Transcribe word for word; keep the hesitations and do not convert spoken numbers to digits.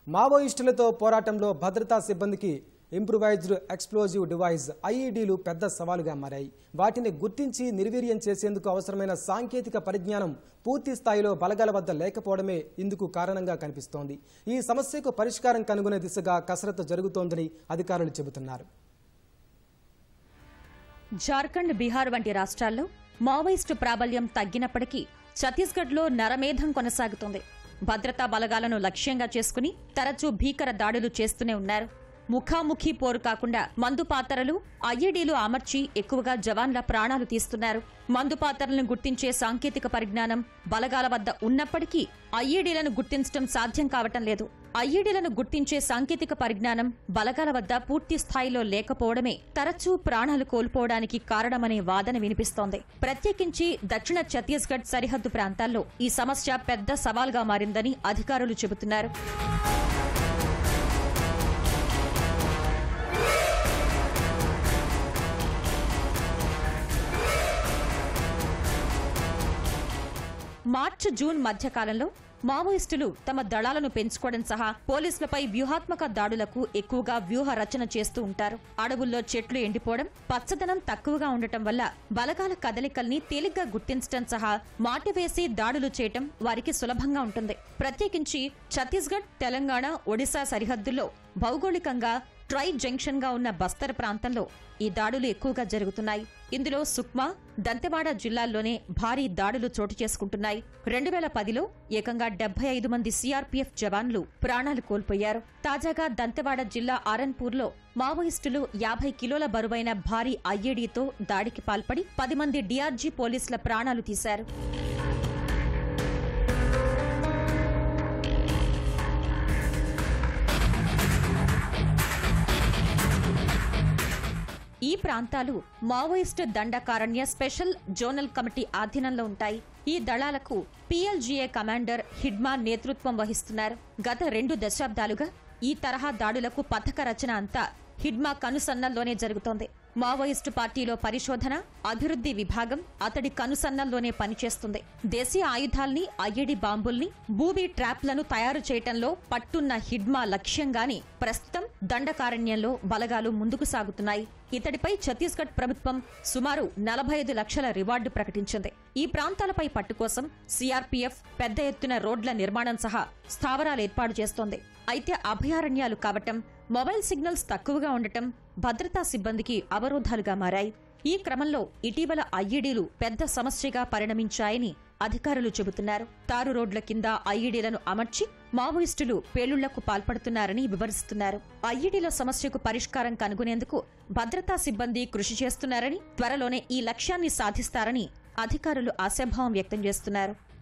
మావోయిస్టులతో పోరాటంలో భద్రతా సిబ్బందికి ఇంప్రూవైజ్డ్ ఎక్స్ప్లోజివ్ డివైస్ ఐఈడీలు పెద్ద సవాలుగా మారాయి. వాటిని గుర్తించి నిర్వీర్యం చేసేందుకు అవసరమైన సాంకేతిక పరిజ్ఞానం పూర్తి స్థాయిలో బలగాల వద్ద లేకపోవడమే ఇందుకు కారణంగా కనిపిస్తోంది. ఈ సమస్యకు పరిష్కారం కనుగొనే దిశగా కసరత్తు జరుగుతోందని అధికారులు చెబుతున్నారు. జార్ఖండ్, బీహార్ వంటి రాష్ట్రాల్లో మావోయిస్టు ప్రాబల్యం తగ్గినప్పటికీ ఛత్తీస్గఢ్లో నరమేధం కొనసాగుతోంది. భద్రతా బలగాలను లక్ష్యంగా చేసుకుని తరచూ భీకర దాడులు చేస్తూనే ఉన్నారు. ముఖాముఖి పోరు కాకుండా మందుపాతరలు, ఐఈడీలు అమర్చి ఎక్కువగా జవాన్ల ప్రాణాలు తీస్తున్నారు. మందుపాతరలను గుర్తించే సాంకేతిక పరిజ్ఞానం బలగాల వద్ద ఉన్నప్పటికీ ఐఈడీలను గుర్తించడం సాధ్యం కావటం లేదు. ఐఈడీలను గుర్తించే సాంకేతిక పరిజ్ఞానం బలగాల వద్ద పూర్తి స్థాయిలో లేకపోవడమే తరచూ ప్రాణాలు కోల్పోవడానికి కారణమనే వాదన వినిపిస్తోంది. ప్రత్యేకించి దక్షిణ ఛత్తీస్గఢ్ సరిహద్దు ప్రాంతాల్లో ఈ సమస్య పెద్ద సవాల్గా మారిందని అధికారులు చెబుతున్నారు. మార్చి, జూన్ మధ్యకాలంలో మావోయిస్టులు తమ దళాలను పెంచుకోవడం సహా పోలీసులపై వ్యూహాత్మక దాడులకు ఎక్కువగా వ్యూహ రచన చేస్తూ ఉంటారు. అడవుల్లో చెట్లు ఎండిపోవడం, పచ్చదనం తక్కువగా ఉండటం వల్ల బలగాల కదలికల్ని తేలిగ్గా గుర్తించడం సహా మాటివేసి దాడులు చేయటం వారికి సులభంగా ఉంటుంది. ప్రత్యేకించి ఛత్తీస్గఢ్, తెలంగాణ, ఒడిశా సరిహద్దుల్లో భౌగోళికంగా ట్రై జంక్షన్ గా ఉన్న బస్తర్ ప్రాంతంలో ఈ దాడులు ఎక్కువగా జరుగుతున్నాయి. ఇందులో సుక్మా, దంతెవాడ జిల్లాల్లోనే భారీ దాడులు చోటు చేసుకుంటున్నాయి. రెండు వేల పదిలో ఏకంగా డెబ్బై ఐదు మంది సీఆర్పీఎఫ్ జవాన్లు ప్రాణాలు కోల్పోయారు. తాజాగా దంతెవాడ జిల్లా ఆరన్పూర్లో మావోయిస్టులు యాభై కిలోల బరువైన భారీ ఐఈడీతో దాడికి పాల్పడి పది మంది డీఆర్జీ పోలీసుల ప్రాణాలు తీశారు. ఈ ప్రాంతాలు Maoist Dandakaranya special zonal committee ఆధీనంలో ఉంటాయి. ఈ దళాలకు పీఎల్జీఏ కమాండర్ హిడ్మా నేతృత్వం వహిస్తున్నారు. గత రెండు దశాబ్దాలుగా ఈ తరహా దాడులకు పథక రచన అంతా హిడ్మా కనుసన్నల్లోనే జరుగుతోంది. మావోయిస్టు పార్టీలో పరిశోధన, అభివృద్ధి విభాగం అతడి కనుసన్నల్లోనే పనిచేస్తుంది. దేశీయ ఆయుధాల్ని, ఐఈడీ బాంబుల్ని, బూబీ ట్రాప్లను తయారు చేయటంలో పట్టున్న హిడ్మా లక్ష్యంగానే ప్రస్తుతం దండకారణ్యంలో బలగాలు ముందుకు సాగుతున్నాయి. ఇతడిపై ఛత్తీస్గఢ్ ప్రభుత్వం సుమారు నలభై ఐదు లక్షల రివార్డు ప్రకటించింది. ఈ ప్రాంతాలపై పట్టు కోసం సీఆర్పీఎఫ్ పెద్ద ఎత్తున రోడ్ల నిర్మాణం సహా స్థావరాలు ఏర్పాటు చేస్తోంది. అయితే అభయారణ్యాలు కావటం, మొబైల్ సిగ్నల్స్ తక్కువగా ఉండటం భద్రతా సిబ్బందికి అవరోధాలుగా మారాయి. ఈ క్రమంలో ఇటీవల ఐఈడీలు పెద్ద సమస్యగా పరిణమించాయని అధికారులు చెబుతున్నారు. తారు రోడ్ల కింద ఐఈడీలను అమర్చి మావోయిస్టులు పేలుళ్లకు పాల్పడుతున్నారని వివరిస్తున్నారు. ఐఈడీల సమస్యకు పరిష్కారం కనుగొనేందుకు భద్రతా సిబ్బంది కృషి చేస్తున్నారని, త్వరలోనే ఈ లక్ష్యాన్ని సాధిస్తారని అధికారులు ఆశాభావం వ్యక్తం చేస్తున్నారు.